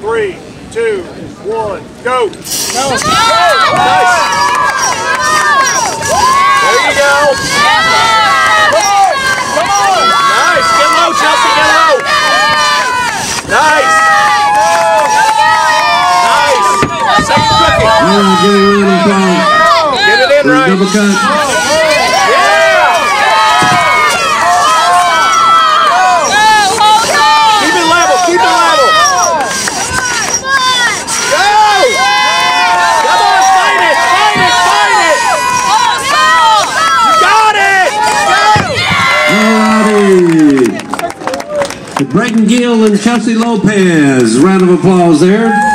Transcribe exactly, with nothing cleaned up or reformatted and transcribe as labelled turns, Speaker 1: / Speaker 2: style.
Speaker 1: Three, two, one, go. Go.
Speaker 2: Nice.
Speaker 1: There you go. Come on. Nice. Get low, Chelsea. Get low. Nice. Nice. Second cookie. Get it in right.
Speaker 3: Double cut. Brayden, Gill, and Chelsea Lopez. Round of applause there.